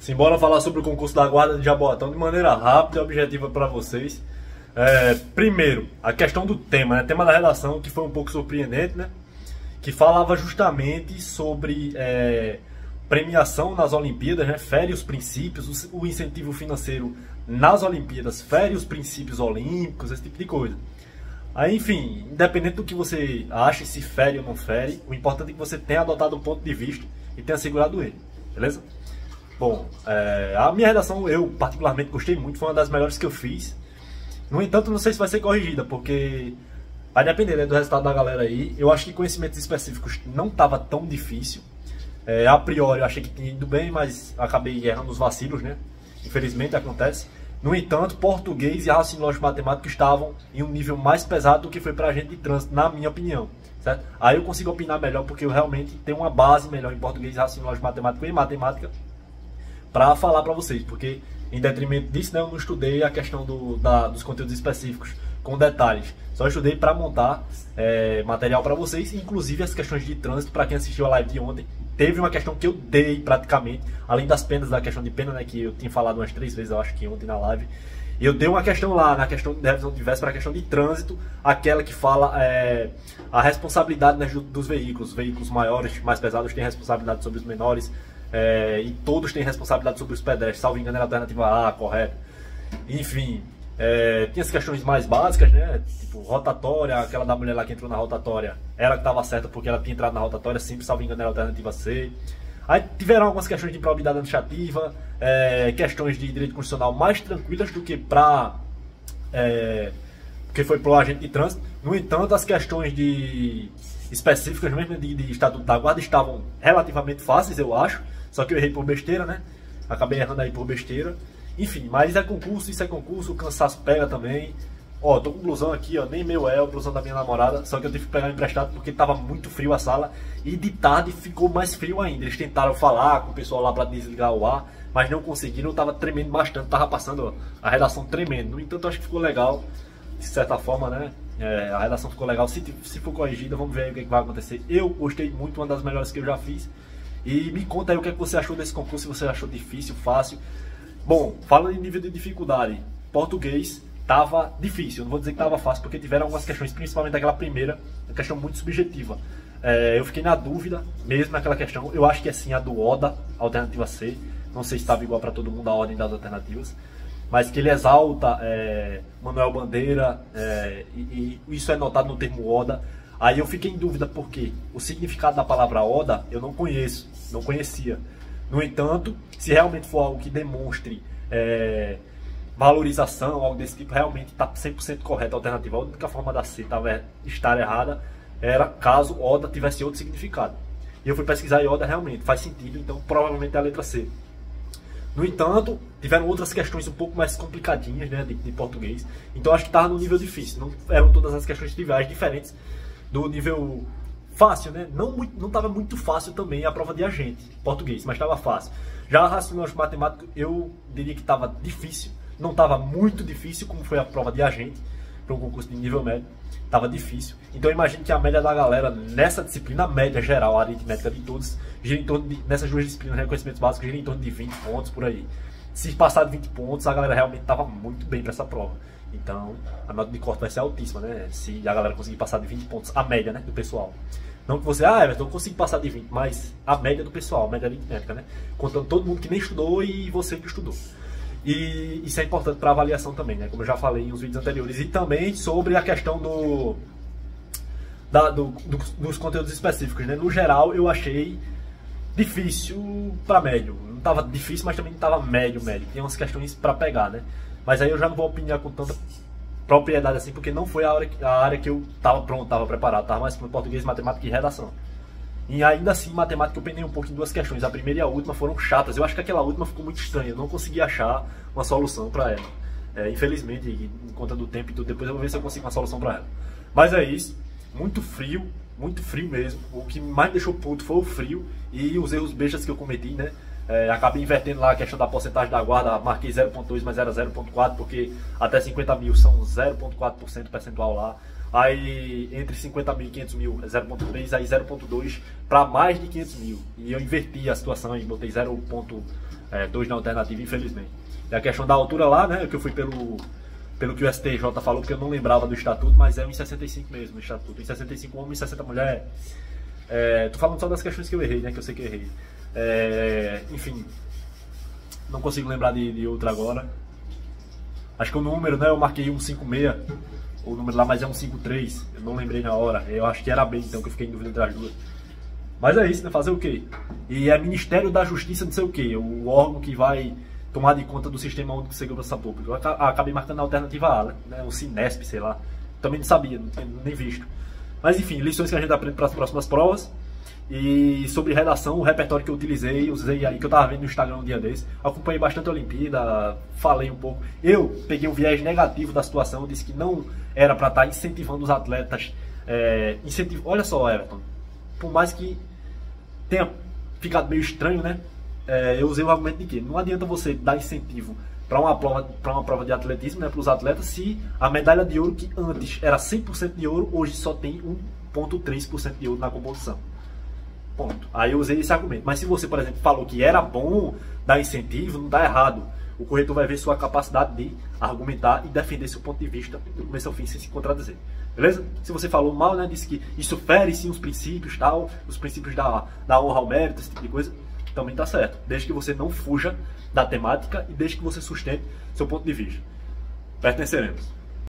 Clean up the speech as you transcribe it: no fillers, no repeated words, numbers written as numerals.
Simbora falar sobre o concurso da Guarda de Jaboatão de maneira rápida e objetiva para vocês. Primeiro, a questão do tema, né? Tema da redação que foi um pouco surpreendente, né? Que falava justamente sobre premiação nas Olimpíadas, né? Fere os princípios, o incentivo financeiro nas Olimpíadas, fere os princípios olímpicos, esse tipo de coisa. Aí, enfim, independente do que você ache, se fere ou não fere, o importante é que você tenha adotado um ponto de vista e tenha segurado ele, beleza? Bom, a minha redação eu particularmente gostei muito, foi uma das melhores que eu fiz. No entanto, não sei se vai ser corrigida, porque vai depender, né, do resultado da galera aí. Eu acho que conhecimentos específicos não estava tão difícil. A priori eu achei que tinha ido bem, mas acabei errando os vacilos, né? Infelizmente acontece. No entanto, português e raciocínio lógico matemático estavam em um nível mais pesado do que foi pra gente de trânsito, na minha opinião. Certo? Aí eu consigo opinar melhor, porque eu realmente tenho uma base melhor em português, raciocínio lógico matemático e matemática para falar para vocês, porque em detrimento disso, né, eu não estudei a questão dos conteúdos específicos com detalhes, só estudei para montar material para vocês, inclusive as questões de trânsito. Para quem assistiu a live de ontem, teve uma questão que eu dei praticamente, além das penas, da questão de pena, né, que eu tinha falado umas 3 vezes, eu acho que ontem na live, eu dei uma questão lá, na questão de revisão de véspera, a questão de trânsito, aquela que fala a responsabilidade, né, dos veículos maiores, mais pesados, têm responsabilidade sobre os menores, e todos têm responsabilidade sobre os pedestres, salvo engano era a alternativa A, correto. Enfim, tinha as questões mais básicas, né, tipo rotatória, aquela da mulher lá que entrou na rotatória, ela que estava certa porque ela tinha entrado na rotatória, sempre, salvo engano era a alternativa C. Aí tiveram algumas questões de improbidade administrativa, questões de direito constitucional mais tranquilas do que porque foi pro agente de trânsito. No entanto, as questões específicas mesmo de Estatuto da Guarda estavam relativamente fáceis, eu acho. Só que eu errei por besteira, né? Acabei errando aí por besteira. Enfim, mas é concurso, isso é concurso, o cansaço pega também. Ó, tô com blusão aqui, ó, nem meu o blusão da minha namorada, só que eu tive que pegar emprestado porque tava muito frio a sala e de tarde ficou mais frio ainda. Eles tentaram falar com o pessoal lá para desligar o ar, mas não conseguiram, tava tremendo bastante, tava passando, ó, a redação tremendo. No entanto, acho que ficou legal, de certa forma, né? A redação ficou legal. Se for corrigida, vamos ver aí o que vai acontecer. Eu gostei muito, uma das melhores que eu já fiz. E me conta aí o que você achou desse concurso, se você achou difícil, fácil. Bom, falando em nível de dificuldade, português tava difícil, eu não vou dizer que tava fácil, porque tiveram algumas questões, principalmente aquela primeira, uma questão muito subjetiva. Eu fiquei na dúvida, mesmo naquela questão, eu acho que é sim a do Oda, alternativa C, não sei se estava igual para todo mundo a ordem das alternativas, mas que ele exalta Manuel Bandeira, e isso é notado no termo Oda. Aí eu fiquei em dúvida porque o significado da palavra Oda eu não conhecia. No entanto, se realmente for algo que demonstre valorização, algo desse tipo, realmente está 100% correto a alternativa. A única forma da C estar errada era caso Oda tivesse outro significado. E eu fui pesquisar e Oda realmente faz sentido, então provavelmente é a letra C. No entanto, tiveram outras questões um pouco mais complicadinhas, né, de português. Então acho que estava no nível difícil, não eram todas as questões triviais diferentes do nível fácil, né? Não estava muito fácil também a prova de agente, português, mas estava fácil. Já a raciocínio matemático, eu diria que estava difícil, não estava muito difícil, como foi a prova de agente, para um concurso de nível médio, estava difícil. Então eu imagino que a média da galera nessa disciplina, a média geral, a aritmética de todos, gira em torno nessas duas disciplinas, reconhecimentos básicos, gira em torno de 20 pontos por aí. Se passar de 20 pontos, a galera realmente estava muito bem para essa prova. Então, a nota de corte vai ser altíssima, né? Se a galera conseguir passar de 20 pontos, a média, né, do pessoal. Não que você, Everton, eu consigo passar de 20, mas a média do pessoal, a média aritmética, né? Contando todo mundo que nem estudou e você que estudou. E isso é importante para avaliação também, né? Como eu já falei em uns vídeos anteriores. E também sobre a questão dos conteúdos específicos, né? No geral, eu achei difícil para médio. Não estava difícil, mas também não estava médio. Tem umas questões para pegar, né? Mas aí eu já não vou opinar com tanta propriedade assim, porque não foi a área que eu estava pronto, estava preparado, estava mais para português, matemática e redação. E ainda assim, matemática eu penei um pouco em duas questões. A primeira e a última foram chatas. Eu acho que aquela última ficou muito estranha, eu não consegui achar uma solução para ela. Infelizmente, em conta do tempo e tudo, depois eu vou ver se eu consigo uma solução para ela. Mas é isso, muito frio mesmo. O que mais deixou puto foi o frio e os erros bestas que eu cometi, né? Acabei invertendo lá a questão da porcentagem da guarda, marquei 0,2, mas era 0,4, porque até 50 mil são 0,4% percentual lá. aí entre 50 mil e 500 mil é 0,3, aí 0,2 para mais de 500 mil. E eu inverti a situação e botei 0,2 na alternativa, infelizmente. E a questão da altura lá, né, que eu fui pelo que o STJ falou, porque eu não lembrava do estatuto, mas é 1,65 mesmo o estatuto. 1,65 homem e 60 mulher. Tô falando só das questões que eu errei, né, que eu sei que eu errei. Enfim, não consigo lembrar de outra agora. Acho que o número, né, eu marquei 156, o número lá, mas é 153, eu não lembrei na hora. Eu acho que era bem, então, que eu fiquei em dúvida entre as duas. Mas é isso, né, fazer o quê? E é Ministério da Justiça, não sei o quê, o órgão que vai tomar de conta do Sistema Único de Segurança Pública. Eu acabei marcando a alternativa A, né, o Cinesp, sei lá. Também não sabia, não tinha nem visto. Mas enfim, lições que a gente aprende para as próximas provas. E sobre redação, o repertório que eu usei aí, que eu tava vendo no Instagram um dia desse. Acompanhei bastante a Olimpíada, falei um pouco. Eu peguei o viés negativo da situação, disse que não era para estar incentivando os atletas. Olha só, Everton, por mais que tenha ficado meio estranho, né? Eu usei o argumento de que não adianta você dar incentivo para uma prova de atletismo, né, para os atletas, se a medalha de ouro, que antes era 100% de ouro, hoje só tem 1,3% de ouro na composição. Ponto. Aí eu usei esse argumento. Mas se você, por exemplo, falou que era bom dar incentivo, não dá errado. O corretor vai ver sua capacidade de argumentar e defender seu ponto de vista do começo ao fim, sem se contradizer. Beleza? Se você falou mal, né, disse que isso fere sim os princípios, tal, os princípios da honra ao mérito, esse tipo de coisa, também tá certo. Desde que você não fuja da temática e desde que você sustente seu ponto de vista. Pertenceremos.